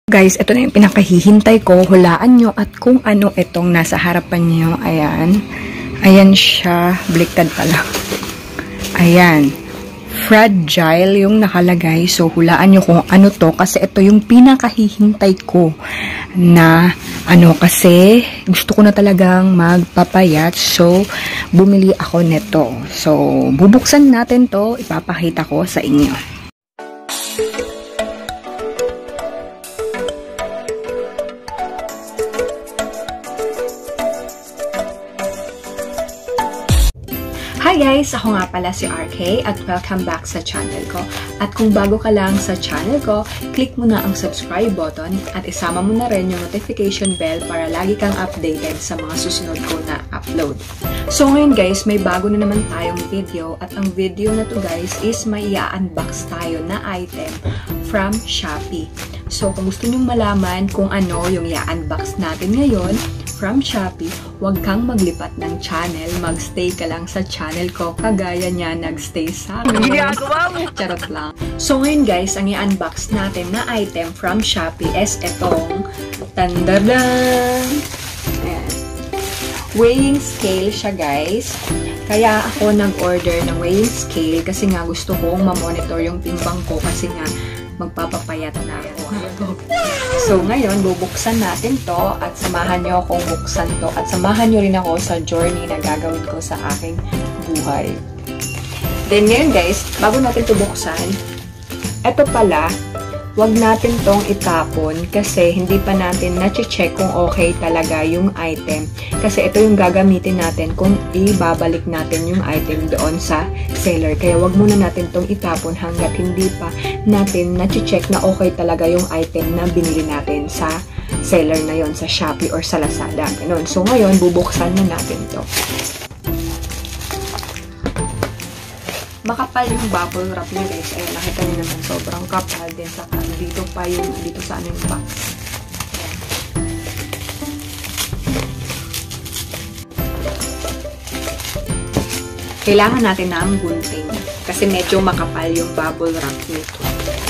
Guys, ito na yung pinakahihintay ko. Hulaan nyo at kung ano itong nasa harapan nyo. Ayan. Ayan siya. Bliktad pala. Ayan. Fragile yung nakalagay. So, hulaan nyo kung ano to. Kasi ito yung pinakahihintay ko na ano. Kasi gusto ko na talagang magpapayat. So, bumili ako nito. So, bubuksan natin to. Ipapakita ko sa inyo. Hi guys! Ako nga pala si RK at welcome back sa channel ko. At kung bago ka lang sa channel ko, click mo na ang subscribe button at isama mo na rin yung notification bell para lagi kang updated sa mga susunod ko na upload. So ngayon guys, may bago na naman tayong video at ang video na to guys is may i-unbox tayo na item from Shopee. So kung gusto nyong malaman kung ano yung i-unbox natin ngayon from Shopee, huwag kang maglipat ng channel. Magstay ka lang sa channel ko. Kagaya niya, nagstay sa akin. Charot lang. So ngayon guys, ang i-unbox natin na item from Shopee is itong tandadan! Ayan. Weighing scale siya guys. Kaya ako nag-order ng weighing scale kasi nga gusto kong ma-monitor yung timbang ko kasi nga magpapapayat na ako. So, ngayon, bubuksan natin to at samahan nyo akong buksan to at samahan nyo rin ako sa journey na gagawin ko sa aking buhay. Then, ngayon guys, bago natin to buksan, eto pala, wag natin tong itapon kasi hindi pa natin na-check kung okay talaga yung item. Kasi ito yung gagamitin natin kung ibabalik natin yung item doon sa seller. Kaya wag muna natin tong itapon hanggat hindi pa natin na-check na okay talaga yung item na binili natin sa seller na yon sa Shopee or sa Lazada. Ganun. So ngayon, bubuksan na natin to. Makapal yung bubble wrap niya guys. Ayan, nakita niyo naman sobrang kapal din sa dito pa yung dito sa ano yung box. Kailangan natin ng gunting kasi medyo makapal yung bubble wrap nito.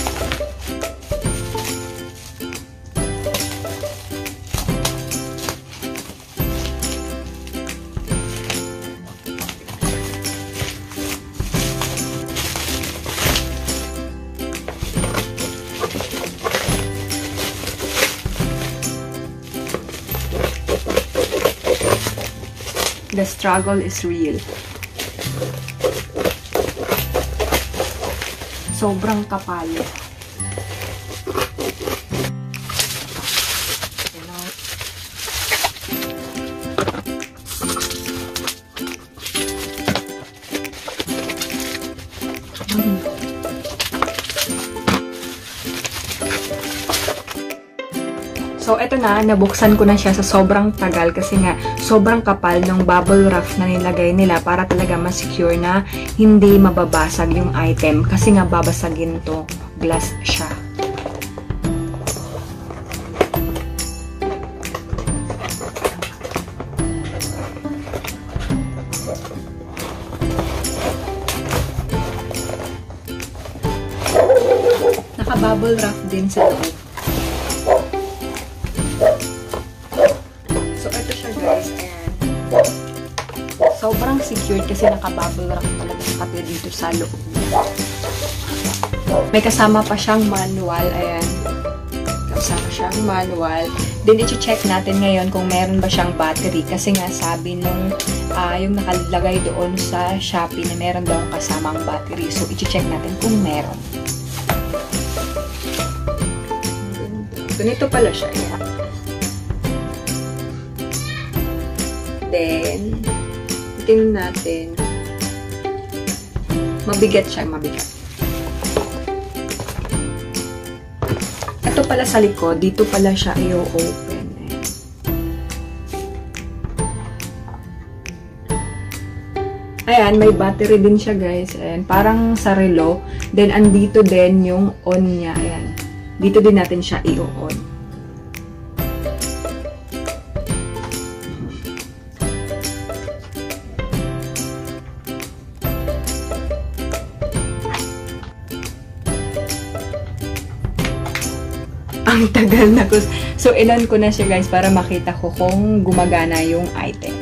The struggle is real. Sobrang kapal. So, eto na, nabuksan ko na siya sa sobrang tagal kasi nga, sobrang kapal ng bubble wrap na nilagay nila para talaga ma-secure na hindi mababasag yung item. Kasi nga, babasagin to. Glass siya. Naka-bubble wrap din sa loob. Sobrang secured kasi naka-bubble wrap talaga pati dito sa loob. May kasama pa siyang manual. Ayan. Kasama siyang manual. Then, i-check natin ngayon kung meron ba siyang battery. Kasi nga sabi nung yung nakalagay doon sa Shopee na meron daw kasamang battery. So, i-check natin kung meron. Ganito pala siya. Ayan. Then, tingnan natin. Mabigat siya, mabigat. Ito pala sa likod, dito pala siya i-open. Ayan, may battery din siya guys. Ayan, parang sa relo. Then, andito din yung on niya. Ayan. Dito din natin siya i-on. Ang sobrang tagal na ko. So, ilan ko na siya guys para makita ko kung gumagana yung item.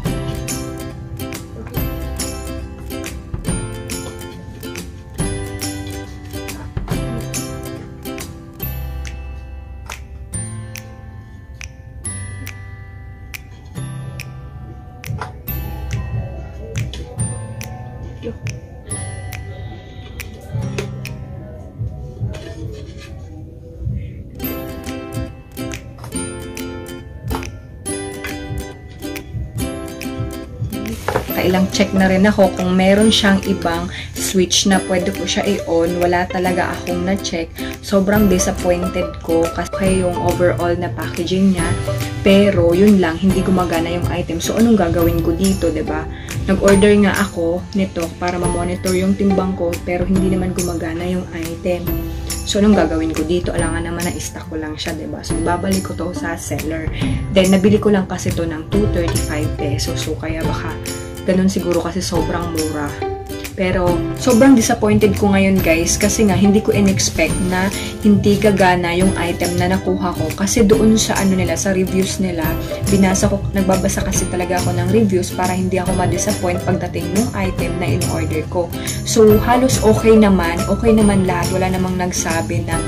Ilang check na rin ako kung meron siyang ibang switch na pwede ko siya i-on. Wala talaga akong na-check. Sobrang disappointed ko kasi yung overall na packaging niya. Pero yun lang, hindi gumagana yung item. So anong gagawin ko dito, 'di ba? Nag-order nga ako nito para ma-monitor yung timbang ko pero hindi naman gumagana yung item. So anong gagawin ko dito? Alangan naman na i-stock ko lang siya, 'di ba? So babalik ko to sa seller. Then nabili ko lang kasi to ng 235 pesos. So kaya baka ganun siguro kasi sobrang mura. Pero, sobrang disappointed ko ngayon guys kasi nga hindi ko in-expect na hindi gagana yung item na nakuha ko. Kasi doon sa ano nila, sa reviews nila, binasa ko, nagbabasa kasi talaga ako ng reviews para hindi ako ma-disappoint pagdating ng item na in-order ko. So, halos okay naman lahat. Wala namang nagsabi na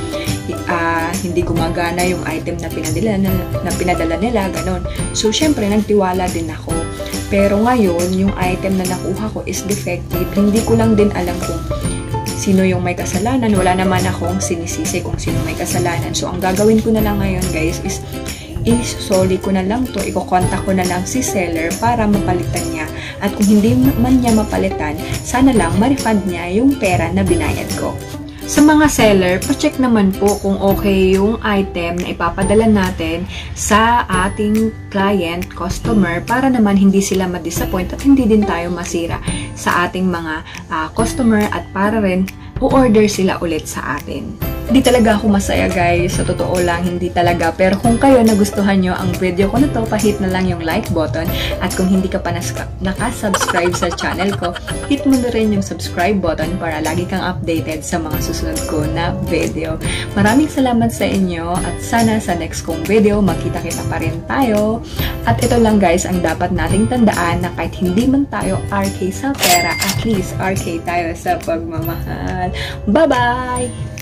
hindi gumagana yung item na pinadala nila, ganon. So, syempre, nagtiwala din ako. Pero ngayon, yung item na nakuha ko is defective. Hindi ko lang din alam kung sino yung may kasalanan. Wala naman akong sinisisi kung sino may kasalanan. So, ang gagawin ko na lang ngayon, guys, is isoli ko na lang to. Iko-contact ko na lang si seller para mapalitan niya. At kung hindi man niya mapalitan, sana lang ma-refund niya yung pera na binayad ko. Sa mga seller, pa-check naman po kung okay yung item na ipapadala natin sa ating client, customer, para naman hindi sila ma-disappoint at hindi din tayo masira sa ating mga customer at para rin o-order sila ulit sa atin. Hindi talaga ako masaya guys, sa totoo lang, hindi talaga. Pero kung kayo nagustuhan nyo ang video ko na to, pa-hit na lang yung like button. At kung hindi ka pa nakasubscribe sa channel ko, hit mo na rin yung subscribe button para lagi kang updated sa mga susunod ko na video. Maraming salamat sa inyo at sana sa next kong video, magkita-kita pa rin tayo. At ito lang guys, ang dapat nating tandaan na kahit hindi man tayo RK sa pera, at least RK tayo sa pagmamahal. Bye-bye!